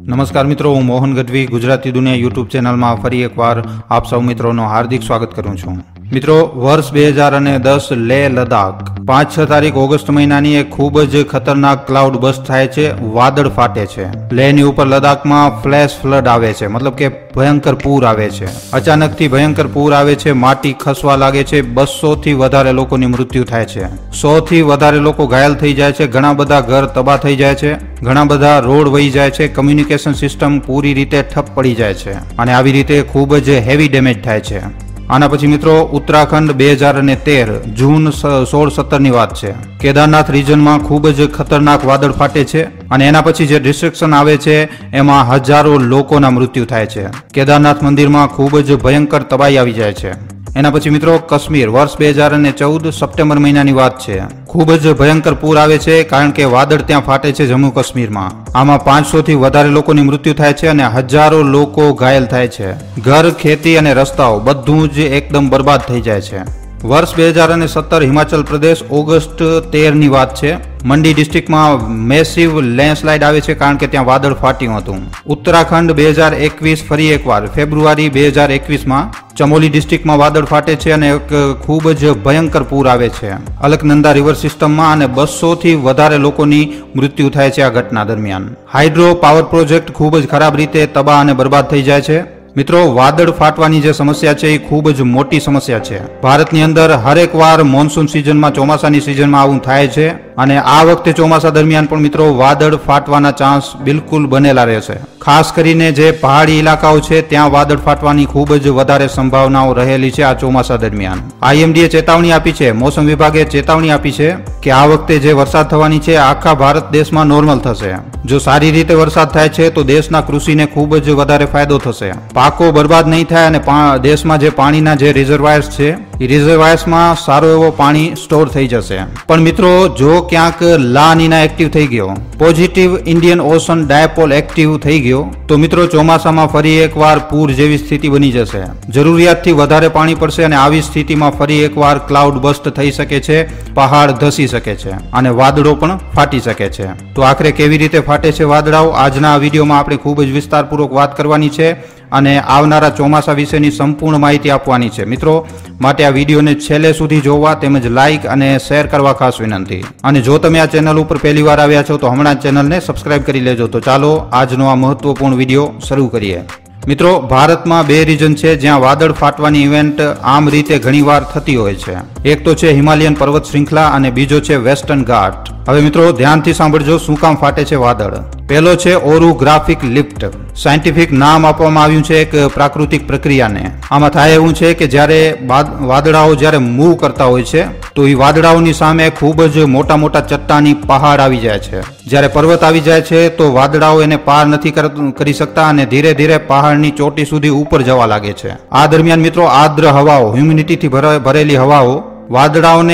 નમસ્કાર મિત્રો, હું મોહન ગઢવી ગુજરાતી દુનિયા યુટ્યુબ ચેનલમાં ફરી એકવાર આપ સૌ મિત્રોનો હાર્દિક સ્વાગત કરું છું. મિત્રો, વર્ષ 2010 લેહ લદ્દાખ 5-6 તારીખ ઓગસ્ટ મહિનાની એક ખૂબ જ ખતરનાક ક્લાઉડ બસ્ટ થાય છે, વાદળ ફાટે છે. લેહની ઉપર લદ્દાખમાં ફ્લેશ ફ્લડ આવે છે, મતલબ કે ભયંકર પૂર આવે છે. અચાનકથી ભયંકર પૂર આવે છે, માટી ખસવા લાગે છે, 200 થી વધારે લોકોની મૃત્યુ થાય છે, 100 થી વધારે લોકો ઘાયલ થઈ જાય છે, ઘણા બધા ઘર તબાહ થઈ જાય છે, ઘણા બધા રોડ વહી જાય છે, કમ્યુનિકેશન સિસ્ટમ પૂરી રીતે ઠપ પડી જાય છે અને આવી રીતે ખૂબ જ હેવી ડેમેજ થાય છે. આના પછી મિત્રો ઉત્તરાખંડ 2013 જૂન 16-17 ની વાત છે. કેદારનાથ રિજનમાં ખૂબ જ ખતરનાક વાદળ ફાટે છે અને એના પછી જે ડિસ્ટ્રક્શન આવે છે એમાં હજારો લોકોના મૃત્યુ થાય છે. કેદારનાથ મંદિરમાં ખૂબ જ ભયંકર તબાહી આવી જાય છે. એના પછી મિત્રો કાશ્મીર વર્ષ 2014 સપ્ટેમ્બર મહિનાની વાત છે. ખૂબ જ ભયંકર પૂર આવે છે કારણ કે વાદળ ત્યાં ફાટે છે જમ્મુ કાશ્મીરમાં. આમાં 500 થી વધારે લોકોની મૃત્યુ થાય છે અને હજારો લોકો ઘાયલ થાય છે. ઘર, ખેતી અને રસ્તાઓ બધું જ એકદમ બરબાદ થઈ જાય છે. વર્ષ 2017 હિમાચલ પ્રદેશ ઓગસ્ટ 13 ની વાત છે. મંડી ડિસ્ટ્રિક્ટમાં મેસિવ લેન્ડસ્લાઇડ આવે છે કારણ કે ત્યાં વાદળ ફાટ્યું હતું. ઉત્તરાખંડ 2021 ફરી એકવાર ફેબ્રુઆરી 2021માં ચમોલી ડિસ્ટ્રિક્ટમાં વાદળ ફાટે છે અને એક ખૂબ જ ભયંકર પૂર આવે છે અલકનંદા રિવર સિસ્ટમમાં અને 200 થી વધારે લોકોની મૃત્યુ થાય છે આ ઘટના દરમિયાન. હાઇડ્રો પાવર પ્રોજેક્ટ ખૂબ જ ખરાબ રીતે તબાહ અને બરબાદ થઈ જાય છે. મિત્રો, વાદળ ફાટવાની જે સમસ્યા છે એ ખૂબ જ મોટી સમસ્યા છે. ભારતની અંદર હરેક વાર મોન્સૂન સિઝનમાં, ચોમાસાની સિઝનમાં આવું થાય છે અને આ વખતે ચોમાસા દરમિયાન પણ મિત્રો વાદળ ફાટવાના ચાન્સ બિલકુલ બનેલા રહેશે. ખાસ કરીને જે પહાડી ઇલાકાઓ છે ત્યાં વાદળ ફાટવાની ખૂબ જ વધારે સંભાવનાઓ રહેલી છે આ ચોમાસા દરમિયાન. IMDએ ચેતવણી આપી છે, મોસમ વિભાગે ચેતવણી આપી છે કે આ વખતે જે વરસાદ થવાની છે આખા ભારત દેશમાં નોર્મલ થશે. જો સારી રીતે વરસાદ થાય છે તો દેશના કૃષિને ખૂબ જ વધારે ફાયદો થશે, પાકો બરબાદ નહીં થાય અને દેશમાં જે પાણીના જે રિઝર્વાયર્સ છે એ રિઝર્વાયર્સમાં સારો એવો પાણી સ્ટોર થઈ જશે. પણ મિત્રો, જો ક્યાંક લા નીના એક્ટિવ થઈ ગયો, positive Indian Ocean dipole active થઈ ગયો તો મિત્રો ચોમાસામાં ફરી એકવાર પૂર જેવી સ્થિતિ બની જશે. જરૂરિયાતથી વધારે પાણી પડશે અને આવી સ્થિતિમાં ફરી એકવાર ક્લાઉડ બસ્ટ થઈ શકે છે, પહાડ ધસી શકે છે અને વાદળો પણ ફાટી શકે છે. તો આખરે કેવી રીતે ફાટે છે વાદળાઓ, આજના આ વિડીયોમાં આપણે ખૂબ જ વિસ્તારપૂર્વક વાત કરવાની છે અને આવનારા ચોમાસા વિશેની સંપૂર્ણ માહિતી આપવાની છે. મિત્રો, માટે આ વિડીયોને છેલ્લે સુધી જોવા તેમજ લાઇક અને શેર કરવા ખાસ વિનંતી. અને જો તમે આ ચેનલ ઉપર પહેલી વાર આવ્યા છો તો હમણાં જ ચેનલને સબસ્ક્રાઇબ કરી લેજો. તો ચાલો આજનો આ મહત્વપૂર્ણ વિડીયો શરૂ કરીએ. મિત્રો, ભારતમાં 2 રીજન છે જ્યાં વાદળ ફાટવાની ઇવેન્ટ આમ રીતે ઘણીવાર થતી હોય છે. એક તો છે હિમાલયન પર્વત શૃંખલા અને બીજો છે વેસ્ટર્ન ઘાટ. હવે મિત્રો ધ્યાનથી સાંભળજો શું કામ ફાટે છે વાદળ. પહેલો છે ઓરોગ્રાફિક લિફ્ટ. સાયન્ટિફિક નામ આપવામાં આવ્યું છે એક પ્રાકૃતિક પ્રક્રિયાને. આમાં થાય એવું છે કે જ્યારે વાદળાઓ જ્યારે મૂવ કરતા હોય છે તો એ વાદળાઓની સામે ખૂબ જ મોટા મોટા ચટ્ટાની પહાડ આવી જાય છે. જ્યારે પર્વત આવી જાય છે તો વાદળાઓ એને પાર નથી કરી શકતા અને ધીરે ધીરે પહાડની ચોટી સુધી ઉપર જવા લાગે છે. આ દરમિયાન મિત્રો આર્દ્ર હવાઓ, હ્યુમિડિટીથી ભરેલી હવાઓ વાદળાઓને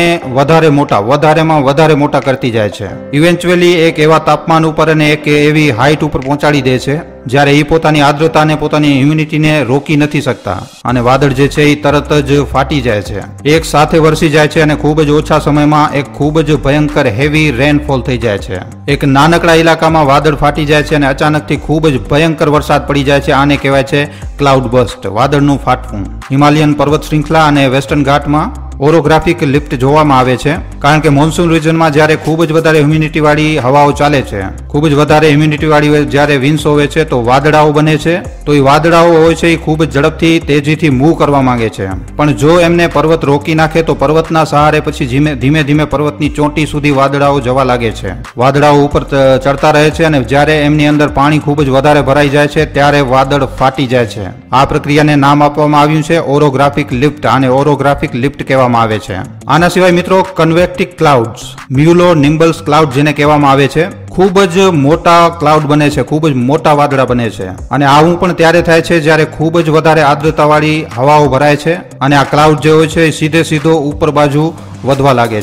વધારેમાં વધારે મોટા કરતી જાય છે. ઇવેન્ચ્યુઅલી એક એવા તાપમાન ઉપર અને એક એવી હાઇટ ઉપર પહોંચાડી દે છે જ્યારે એ પોતાની આર્દ્રતાને, પોતાની હ્યુમિડિટીને રોકી નથી શકતા અને વાદળ જે છે એ તરત જ ફાટી જાય છે, એક સાથે વરસી જાય છે અને ખૂબ જ ઓછા સમયમાં એક ખૂબ જ ભયંકર હેવી રેનફોલ થઈ જાય છે. એક નાનકડા ઇલાકામાં વાદળ ફાટી જાય છે અને અચાનકથી ખૂબ જ ભયંકર વરસાદ પડી જાય છે. આને કહેવાય છે ક્લાઉડ બસ્ટ, વાદળનું ફાટવું. હિમાલયન પર્વત શૃંખલા અને વેસ્ટર્ન ઘાટમાં ઓરોગ્રાફિક લિફ્ટ જોવામાં આવે છે કારણ કે મોન્સૂન રિજનમાં જ્યારે ખૂબ જ વધારે હ્યુમિડિટી વાળી હવાઓ ચાલે છે, ખૂબ જ વધારે હ્યુમિડિટી વાળી જ્યારે વિન્ડ્સ હોય છે તો વાદળાઓ બને છે. તો એ વાદળાઓ હોય છે એ ખૂબ જ ઝડપથી, તેજીથી મૂવ કરવા માંગે છે. પણ જો એમને પર્વત રોકી નાખે તો પર્વતના સહારે પછી ધીમે ધીમે પર્વતની ચોટી સુધી વાદળાઓ જવા લાગે છે. વાદળાઓ ઉપર ચડતા રહે છે અને જ્યારે એમની અંદર પાણી ખૂબ જ વધારે ભરાઈ જાય છે ત્યારે વાદળ ફાટી જાય છે. આ પ્રક્રિયાને નામ આપવામાં આવ્યું છે ઓરોગ્રાફિક લિફ્ટ. આને ઓરોગ્રાફિક લિફ્ટ કહેવામાં આવે છે. આના સિવાય મિત્રો convective clouds, cumulonimbus cloud જેને કહેવામાં આવે છે, ખૂબ જ મોટા ક્લાઉડ બને છે, ખૂબ જ મોટા વાદળા બને છે. અને આવું પણ ત્યારે થાય છે જ્યારે ખૂબ જ વધારે આર્દ્રતાવાળી હવાઓ ભરાય છે અને આ ક્લાઉડ જે હોય છે એ સીધો ઉપર બાજુ વધવા લાગે છે.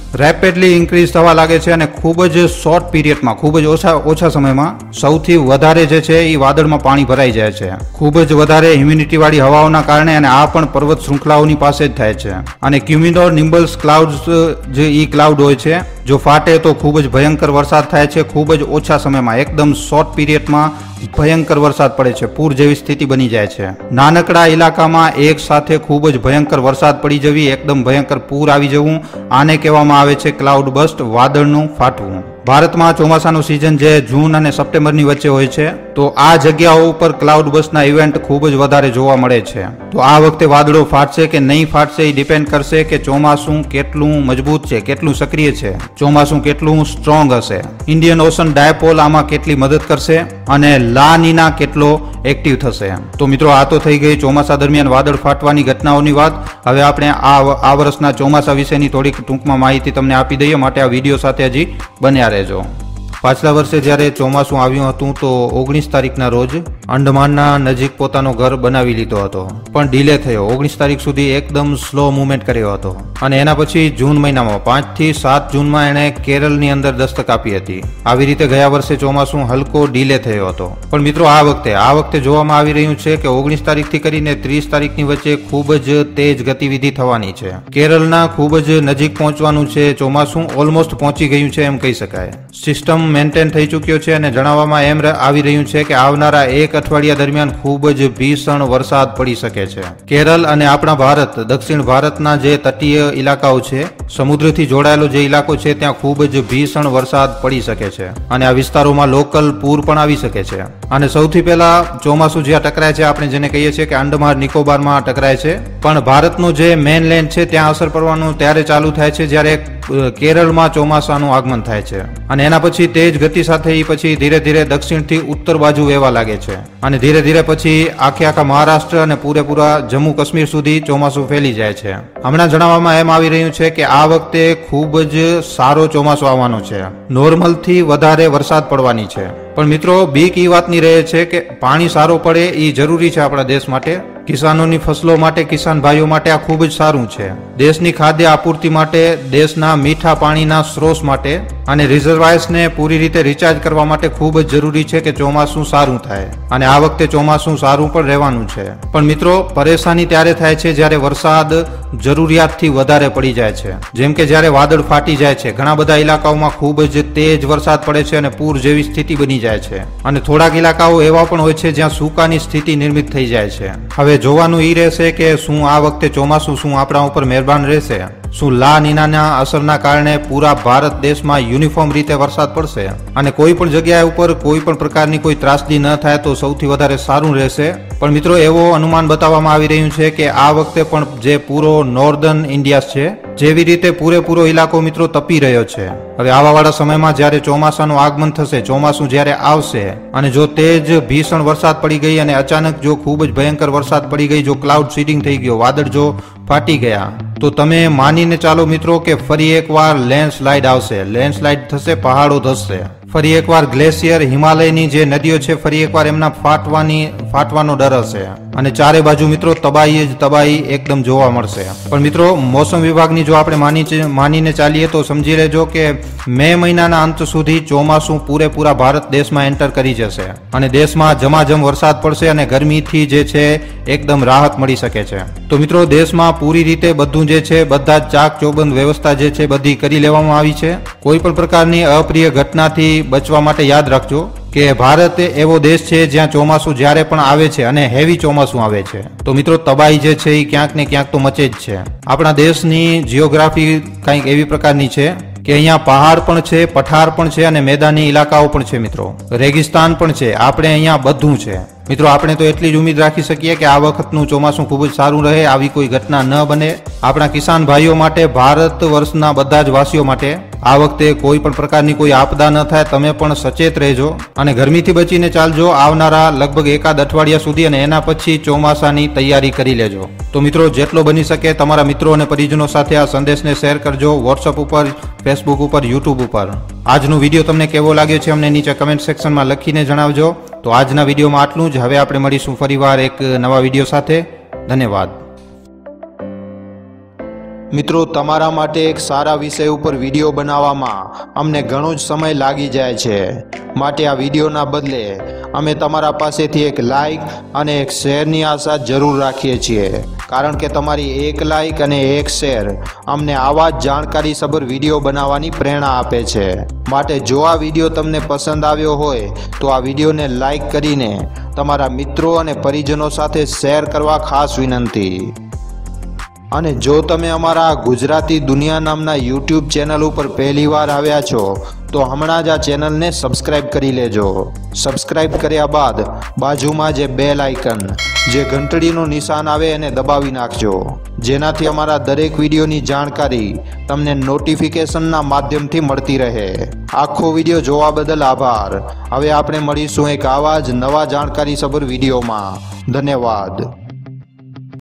રેપિડલી ઇન્ક્રીઝ થવા લાગે છે અને ખૂબ જ શોર્ટ પીરિયડમાં, ખૂબ જ ઓછા સમયમાં સૌથી વધારે જે છે એ વાદળમાં પાણી ભરાઈ જાય છે. ખૂબ જ વધારે હ્યુમિડિટી વાળી હવાઓના કારણે, અને આ પણ પર્વત શૃંખલાઓની પાસે જ થાય છે. અને ક્યુમ્યુલો નિમ્બલ્સ ક્લાઉડ્સ જે ઈ ક્લાઉડ હોય છે, જો ફાટે તો ખૂબ જ ભયંકર વરસાદ થાય છે. ખૂબ જ ઓછા સમયમાં, એકદમ શોર્ટ પીરિયડમાં ભયંકર વરસાદ પડે છે. પૂર જેવી સ્થિતિ બની જાય છે. નાનકડા ઇલાકામાં એક સાથે ખૂબ જ ભયંકર વરસાદ પડી જવી, એકદમ ભયંકર પૂર આવી જવું, આને કહેવામાં આવે છે ક્લાઉડ બસ્ટ, વાદળનું ફાટવું. ભારતમાં ચોમાસાનું સિઝન જે જૂન અને સપ્ટેમ્બરની વચ્ચે હોય છે, તો આ જગ્યાઓ ઉપર ક્લાઉડ બસ્ટના ઇવેન્ટ ખૂબ જ વધારે જોવા મળે છે. તો આ વખતે વાદળો ફાટશે કે નહીં ફાટશે એ ડિપેન્ડ કરશે કે ચોમાસું કેટલું મજબૂત છે, કેટલું સક્રિય છે, ચોમાસું કેટલું સ્ટ્રોંગ હશે, ઇન્ડિયન ઓશન ડાયપોલ આમાં કેટલી મદદ કરશે, અને લા નીના કેટલો એક્ટિવ થશે. તો મિત્રો, આ તો થઈ ગઈ ચોમાસા દરમિયાન વાદળ ફાટવાની ઘટનાઓની વાત. હવે આપણે આ વર્ષના ચોમાસા વિશેની થોડીક ટૂંકમાં માહિતી તમને આપી દઈએ, માટે આ વિડીયો સાથે હજી બન્યા રહેજો. પાછલા વર્ષે જ્યારે ચોમાસું આવ્યું હતું તો 19 તારીખના રોજ અંડમાનના નજીક પોતાનો ઘર બનાવી લીધો હતો, પણ ડીલે થયો. 19 તારીખ સુધી એકદમ સ્લો મૂવમેન્ટ કર્યો હતો, અને એના પછી જૂન મહિનામાં 5 થી 7 જૂનમાં એણે કેરળની અંદર દસ્તક આપી હતી. આવી રીતે ગયા વર્ષે ચોમાસું હલકો ડીલે થયો હતો. પણ મિત્રો, આ વખતે જોવામાં આવી રહ્યું છે કે 19 તારીખથી કરીને 30 તારીખની વચ્ચે ખૂબ જ તેજ ગતિવિધિ થવાની છે. કેરળના ખૂબ જ નજીક પહોંચવાનું છે ચોમાસું, ઓલમોસ્ટ પહોંચી ગયું છે એમ કહી શકાય. સિસ્ટમ મેન્ટેન થઈ ચૂક્યો છે, અને જણાવવામાં એમ આવી રહ્યું છે કે આવનારા એક અઠવાડિયા દરમિયાન ખૂબ જ ભીષણ વરસાદ પડી શકે છે. કેરળ અને આપણા ભારત, દક્ષિણ ભારતના જે તટીય ઇલાકાઓ છે, સમુદ્રથી જોડાયેલો જે ઇલાકો છે, ત્યાં ખૂબ જ ભીષણ વરસાદ પડી શકે છે, અને આ વિસ્તારોમાં લોકલ પૂર પણ આવી શકે છે. અને સૌથી પહેલા ચોમાસું જ્યાં ટકરાય છે, આપણે જેને કહીએ છીએ કે આંદામાન નિકોબારમાં ટકરાય છે, પણ ભારતનો જે મેનલેન્ડ છે ત્યાં અસર પડવાનું ત્યારે ચાલુ થાય છે જ્યારે કેરળમાં ચોમાસાનું આગમન થાય છે, અને એના પછી તેજ ગતિ સાથે પછી ધીરે ધીરે દક્ષિણથી ઉત્તર બાજુ વહેવા લાગે છે, અને ધીરે ધીરે પછી આખા મહારાષ્ટ્ર અને પૂરેપૂરા જમ્મુ કાશ્મીર સુધી ચોમાસું ફેલી જાય છે. હમણાં જણાવવામાં એમ આવી રહ્યું છે કે આ વખતે ખૂબ જ સારો ચોમાસું આવવાનો છે, નોર્મલથી વધારે વરસાદ પડવાની છે. પણ મિત્રો, બીક એ વાતની રહે છે કે પાણી સારો પડે એ જરૂરી છે આપણા દેશ માટે, કિસાનોની ફસલો માટે, કિસાન ભાઈઓ માટે આ ખૂબ જ સારું છે. દેશની ખાદ્ય આપૂર્તિ માટે, દેશના મીઠા પાણીના સ્ત્રોત માટે અને રિઝર્વાયર્સને પૂરી રીતે રિચાર્જ કરવા માટે ખૂબ જ જરૂરી છે કે ચોમાસું સારું થાય, અને આ વખતે ચોમાસું સારું પણ રહેવાનું છે. પણ મિત્રો, પરેશાની ત્યારે થાય છે જ્યારે વરસાદ જરૂરિયાતથી વધારે પડી જાય છે, જેમ કે જ્યારે વાદળ ફાટી જાય છે. ઘણા બધા ઇલાકાઓમાં ખૂબ જ તેજ વરસાદ પડે છે અને પૂર જેવી સ્થિતિ બની જાય છે, અને થોડાક ઇલાકાઓ એવા પણ હોય છે જ્યાં સૂકાની સ્થિતિ નિર્મિત થઈ જાય છે. હવે જોવાનું એ રહેશે કે શું આ વખતે ચોમાસું શું આપણા ઉપર મહેરબાન રહેશે, શું લા નીનાના અસરના કારણે પૂરા ભારત દેશમાં યુનિફોર્મ રીતે વરસાદ પડશે, અને કોઈ પણ જગ્યાએ ઉપર કોઈ પણ પ્રકારની કોઈ ત્રાસદી ન થાય તો સૌથી વધારે સારું રહેશે. પણ મિત્રો, એવો અનુમાન બતાવવામાં આવી રહ્યું છે કે આ વખતે પણ જે પૂરો નોર્ધન ઇન્ડિયા છે, જેવી રીતે પૂરેપૂરો ઇલાકો મિત્રો તપી રહ્યો છે. હવે આવાવાળા સમયમાં જ્યારે ચોમાસાનું આગમન થશે, ચોમાસું જ્યારે આવશે, અને જો તેજ ભીષણ વરસાદ પડી ગઈ અને અચાનક જો ખૂબ જ ભયંકર વરસાદ પડી ગઈ, જો ક્લાઉડ સીડિંગ થઈ ગયો, વાદળ જો ફાટી ગયા, તો તમે માનીને ચાલો મિત્રો કે ફરી એકવાર લેન્ડસ્લાઇડ આવશે, લેન્ડસ્લાઇડ થશે, પહાડો ધસશે. ફરી એકવાર ગ્લેશિયર, હિમાલયની જે નદીઓ છે, ફરી એકવાર એમના ફાટવાનો ડર હશે, અને ચારે બાજુ મિત્રો તબાહી જ તબાહી એકદમ જોવા મળશે. પણ મિત્રો, મોસમ વિભાગની જો આપણે માનીને ચાલીએ તો સમજી લેજો કે મે મહિનાના અંત સુધી ચોમાસું પૂરેપૂરા ભારત દેશમાં એન્ટર કરી જશે, અને દેશમાં જમાજમ વરસાદ પડશે, અને ગરમીથી જે છે એકદમ રાહત મળી શકે છે. તો મિત્રો, દેશમાં પૂરી રીતે બધું જે છે, બધા જ ચાક ચોબંધ વ્યવસ્થા જે છે બધી કરી લેવામાં આવી છે. કોઈ પણ પ્રકારની અપ્રિય ઘટનાથી બચવા માટે યાદ રાખજો કે ભારત એવો દેશ છે જ્યાં ચોમાસું જ્યારે પણ આવે છે, અને હેવી ચોમાસું આવે છે, તો મિત્રો તબાહી જે છે એ ક્યાંક ને ક્યાંક તો મચે જ છે. આપણા દેશની જિયોગ્રાફી કંઈક એવી પ્રકારની છે કે અહીંયા પહાડ પણ છે, પઠાર પણ છે, અને મેદાની ઇલાકાઓ પણ છે મિત્રો, રેગિસ્તાન પણ છે. આપણે અહીંયા બધું છે મિત્રો. આપણે તો એટલી જ ઉમ્મીદ રાખી શકીએ કે આ વખતનું ચોમાસું ખૂબ જ સારું રહે, આવી કોઈ ઘટના ન બને. આપણા કિસાન ભાઈઓ માટે, ભારત વર્ષના બધા જ વાસીઓ માટે આ વખતે કોઈ પણ પ્રકારની કોઈ આપદા ન થાય. તમે પણ સચેત રહેજો અને ગરમીથી બચીને ચાલજો આવનારા લગભગ એકાદ અઠવાડિયા સુધી, અને એના પછી ચોમાસાની તૈયારી કરી લેજો. તો મિત્રો, જેટલો બની શકે તમારા મિત્રો અને પરિજનો સાથે આ સંદેશને શેર કરજો, વોટ્સઅપ ઉપર, ફેસબુક ઉપર, યુટ્યુબ ઉપર. આજનો વિડીયો તમને કેવો લાગ્યો છે અમને નીચે કમેન્ટ સેક્શનમાં લખીને જણાવજો. તો આજના વિડીયોમાં આટલું જ. હવે આપણે મળીશું ફરીવાર એક નવા વિડીયો સાથે. ધન્યવાદ. મિત્રો, તમારા માટે એક સારા વિષય ઉપર વિડીયો બનાવવામાં અમને ઘણો જ સમય લાગી જાય છે, માટે આ વિડીયોના બદલે અમે તમારા પાસેથી એક લાઈક અને એક શેરની આશા જરૂર રાખીએ છીએ, કારણ કે તમારી એક લાઈક અને એક શેર અમને આવા જ જાણકારીસભર વિડીયો બનાવવાની પ્રેરણા આપે છે. માટે જો આ વિડીયો તમને પસંદ આવ્યો હોય તો આ વિડીયોને લાઈક કરીને તમારા મિત્રો અને પરિજનો સાથે શેર કરવા ખાસ વિનંતી. અને જો તમે અમારા ગુજરાતી દુનિયા નામના યુટ્યુબ ચેનલ ઉપર પહેલીવાર આવ્યા છો તો હમણાં જ આ ચેનલને સબસ્ક્રાઈબ કરી લેજો. સબસ્ક્રાઈબ કર્યા બાદ બાજુમાં જે બેલ આઇકન જે ઘંટડીનું નિશાન આવે એને દબાવી નાખજો, જેનાથી અમારા દરેક વિડીયોની જાણકારી તમને નોટિફિકેશનના માધ્યમથી મળતી રહે. આખો વિડીયો જોવા બદલ આભાર. હવે આપણે મળીશું એક આવા જ નવા જાણકારીસભર વિડીયોમાં. ધન્યવાદ.